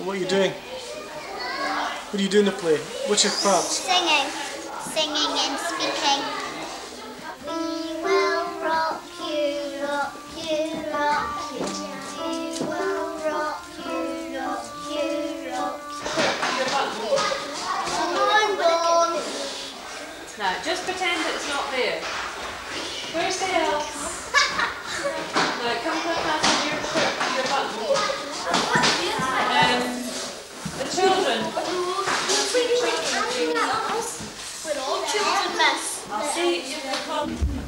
What are you doing? What do you do in the play? What's your parts? Singing. Singing and speaking. We will rock you, rock you, rock you. We will rock you, rock you, rock you. Come on, Dawn. Now, just pretend it's not there. Where's the elf? Now, come put that in your button. The children. We're all children, miss. I'll see if you come.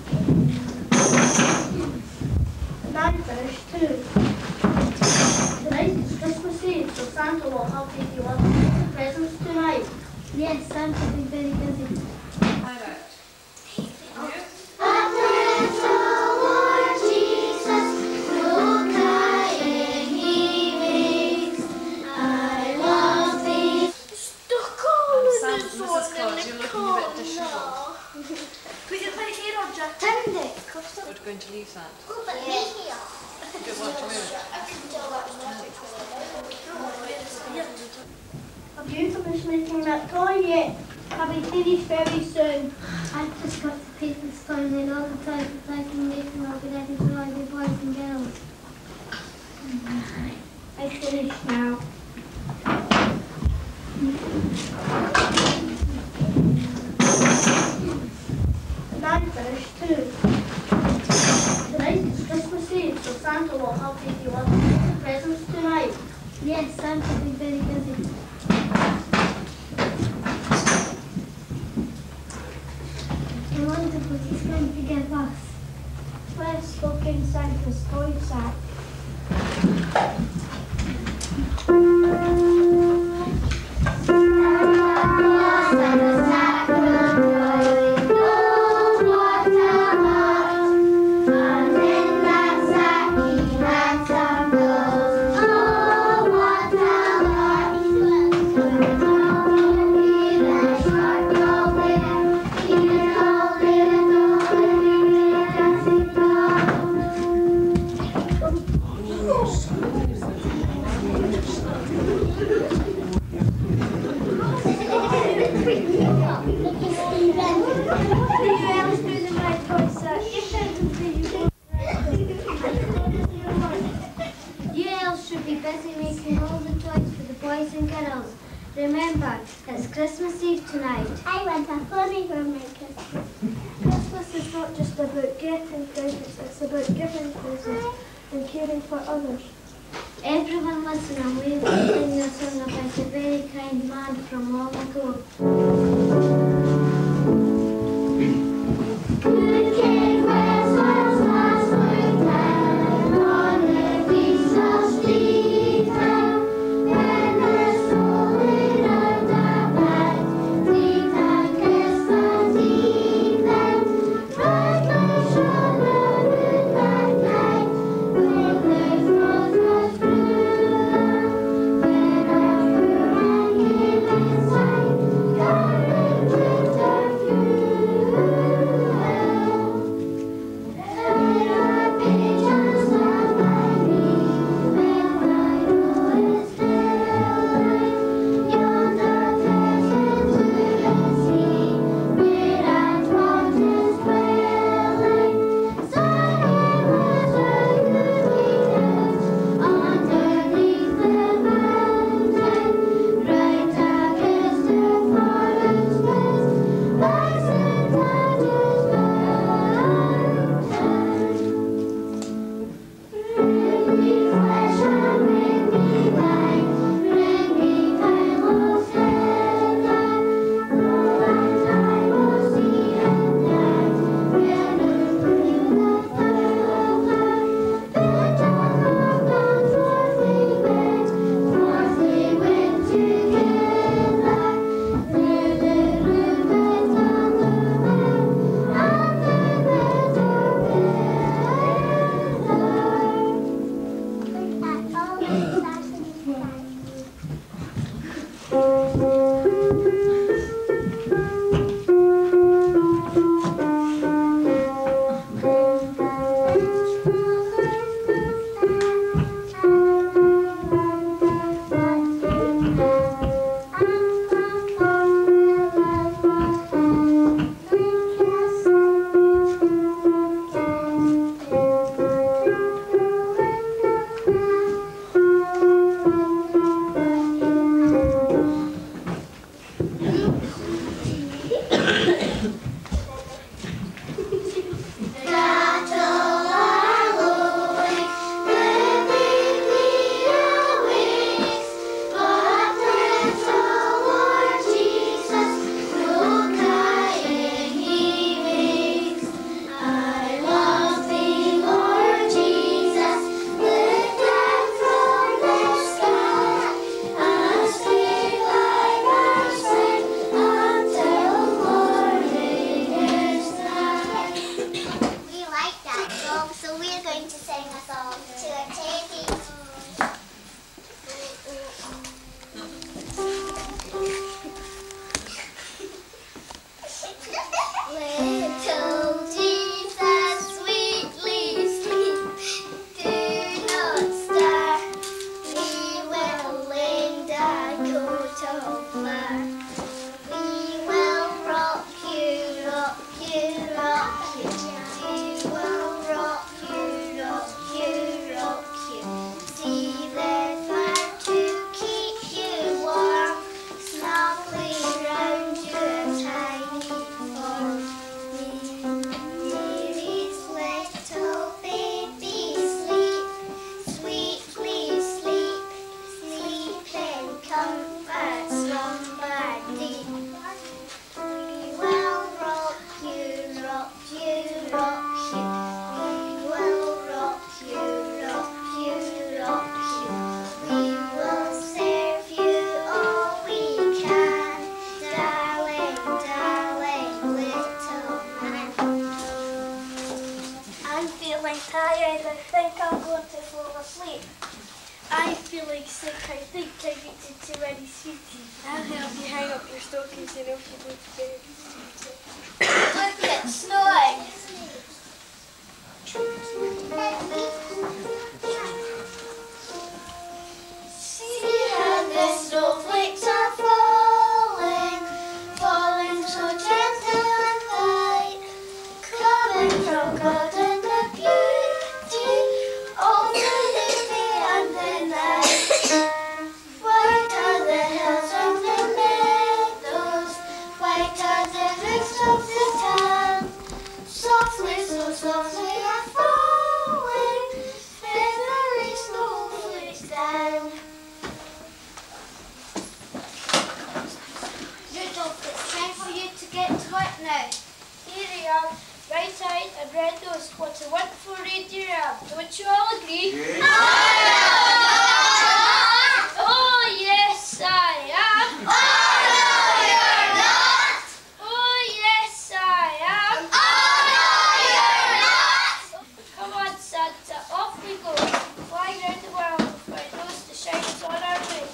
9:02. Tonight is Christmas Eve, so Santa will help you with the presents tonight. Yes, Santa will be very busy. How about? Put your plate here, Roger. We're going to leave that. Oh, but me here. You don't want to move. Have you finished making that toy yet? I'll be finished very soon. I've just got the paper stone and all the time I can make them all be ready for all the boys and girls. I finished now. Too. Tonight is Christmas Eve, so Santa will help you with the presents tonight. Yes, Santa will be very busy. I wonder what he's going to give us. Let's look in Santa's toy sack. Remember, it's Christmas Eve tonight. I want a funny for my Christmas. Christmas is not just about getting presents, it's about giving presents and caring for others. Everyone listen, and we will sing a song about a very kind man from long ago. Good King Christmas was winter on the feast of Stephen. When the stolen of the bed, sweet and Christmas Eve then. But the shoulder would that night, when the frost was through. When a poor man came inside, carrying winter fuel. going to fall asleep. I feel like sick. I think I eaten too many sweeties. I'll help you hang up your stockings and off you go to bed. Look, it's snowing. See how the snowflakes are falling, falling so gentle and light, coming from God and the beauty of the day and the night. White are the hills and the meadows, white are the roofs of the town, softly, so softly are falling, feathery snowflakes down. Rudolph, it's time for you to get to work now. Here you are, bright-eyed and red-nosed. What a wonderful reindeer you are. Don't you all agree? Oh, yes, I am. Oh, no, you're not. Oh, yes, I am. Oh, no, you're not. Come on, Santa, off we go. Flying around the world with my nose to shine us on our way.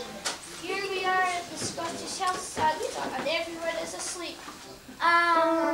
Here we are at the Scottish Health Centre and everyone is asleep.